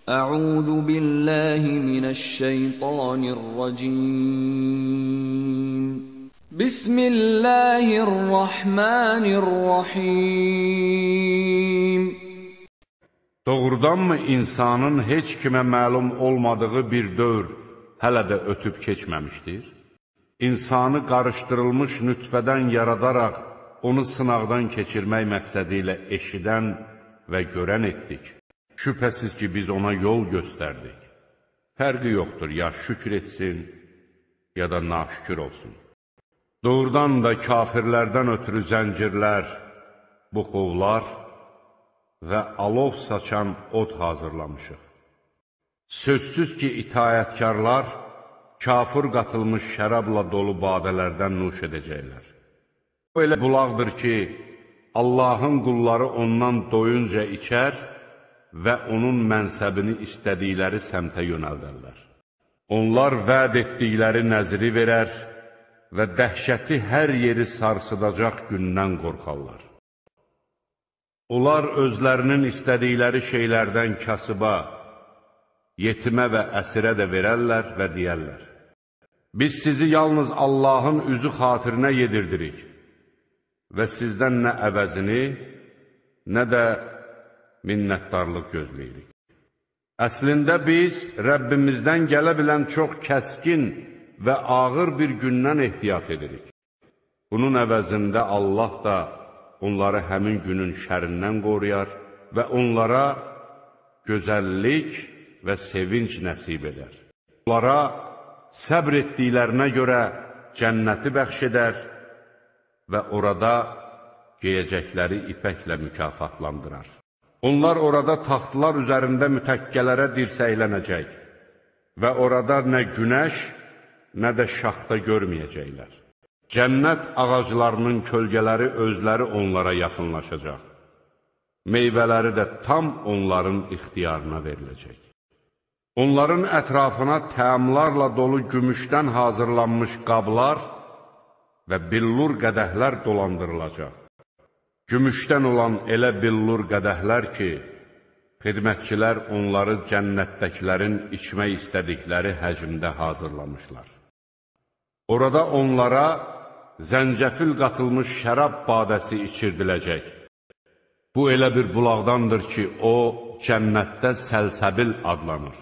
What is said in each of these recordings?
أعوذ بالله من الشيطان الرجيم بسم الله الرحمن الرحيم Doğrudanmı insanın heç kimə məlum olmadığı bir dövr hələ də ötüb keçməmişdir? İnsanı qarışdırılmış nütfədən yaradaraq onu sınaqdan keçirmək məqsədi ilə eşidən və görən etdik. Şübhəsiz ki, biz ona yol göstərdik. Fərqi yoxdur, ya şükür etsin, ya da naşükür olsun. Doğrudan da kafirlərdən ötürü zəncirlər, buxovlar və alov saçan od hazırlamışıq. Sözsüz ki, itayətkarlar kafir qatılmış şərabla dolu badələrdən nuş edəcəklər. O elə bulaqdır ki, Allahın qulları ondan doyunca içər və onun mənsəbini istədikləri səmtə yönəldərlər. Onlar vəd etdikləri nəzri verər və dəhşəti hər yeri sarsıdacaq gündən qorxarlar. Onlar özlərinin istədikləri şeylərdən kasıba, yetimə və əsirə də verərlər və deyərlər: Biz sizi yalnız Allahın üzü xatirinə yedirdirik və sizdən nə əvəzini, nə də minnətdarlıq gözləyirik. Əslində biz Rəbbimizdən gələ bilən çox kəskin və ağır bir gündən ehtiyat edirik. Bunun əvəzində Allah da onları həmin günün şərindən qoruyar və onlara gözəllik və sevinc nəsib edər. Onlara səbr etdiklərinə görə cənnəti bəxş edər və orada geyəcəkləri ipəklə mükafatlandırar. Onlar orada taxtlar üzərində mütəkkələrə dirsəklənəcək və orada nə günəş, nə də şaxta görməyəcəklər. Cənnət ağaclarının kölgələri özləri onlara yaxınlaşacaq. Meyvələri də tam onların ixtiyarına veriləcək. Onların ətrafına təamlarla dolu gümüşdən hazırlanmış qablar və billur qədəhlər dolandırılacaq. Gümüşdən olan elə billur qədəhlər ki, xidmətçilər onları cənnətdəkilərin içmək istədikləri həcmdə hazırlamışlar. Orada onlara zəncəfil qatılmış şərab badəsi içirdiləcək. Bu elə bir bulaqdandır ki, o cənnətdə səlsəbil adlanır.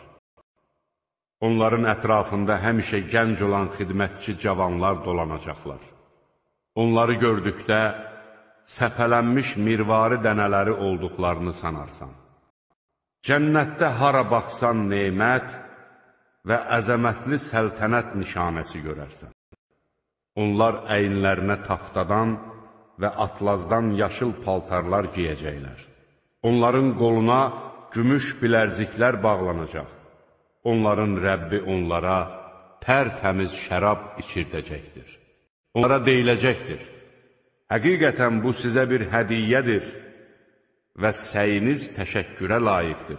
Onların ətrafında həmişə gənc olan xidmətçi cavanlar dolanacaqlar. Onları gördükdə səpələnmiş mirvari dənələri olduqlarını sanarsan. Cənnətdə hara baxsan nemət və əzəmətli səltənət nişanəsi görərsən. Onlar əyinlərinə taftadan və atlazdan yaşıl paltarlar giyəcəklər. Onların qoluna gümüş bilərziklər bağlanacaq. Onların Rəbbi onlara tərtəmiz şərab içirdəcəkdir. Onlara deyiləcəkdir: Həqiqətən bu sizə bir hədiyyədir və səyiniz təşəkkürə layiqdir.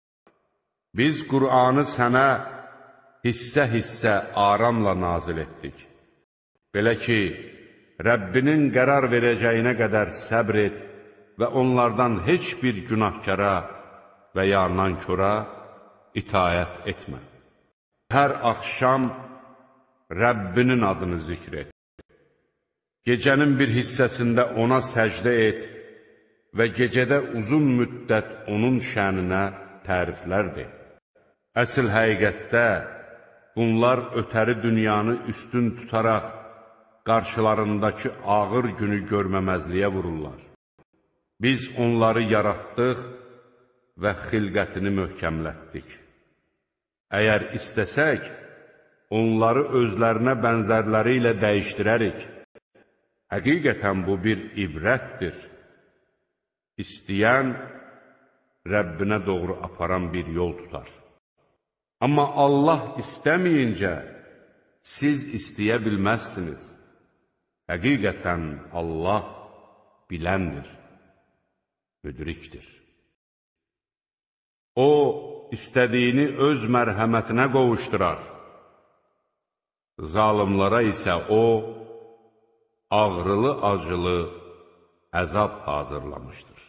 Biz Qur'anı sənə hissə-hissə aramla nazil etdik. Belə ki, Rəbbinin qərar verəcəyinə qədər səbr et və onlardan heç bir günahkara və ya nankora itayət etmə. Hər axşam Rəbbinin adını zikr et. Gecənin bir hissəsində ona səcdə et və gecədə uzun müddət onun şəninə təriflər de. Əsl həqiqətdə bunlar ötəri dünyanı üstün tutaraq qarşılarındakı ağır günü görməməzliyə vururlar. Biz onları yaratdıq və xilqətini möhkəmlətdik. Əgər istəsək, onları özlərinə bənzərləri ilə dəyişdirərik. Həqiqətən bu bir ibrətdir. İstəyən Rəbbinə doğru aparan bir yol tutar. Amma Allah istəməyincə siz istəyə bilməzsiniz. Həqiqətən Allah biləndir, müdrikdir. O, istədiyini öz mərhəmətinə qovuşdurar. Zalimlara isə o, ağrılı-acılı əzab hazırlamışdır.